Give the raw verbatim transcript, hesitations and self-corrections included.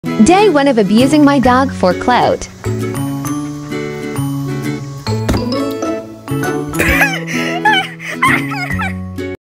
Day one of abusing my dog for clout.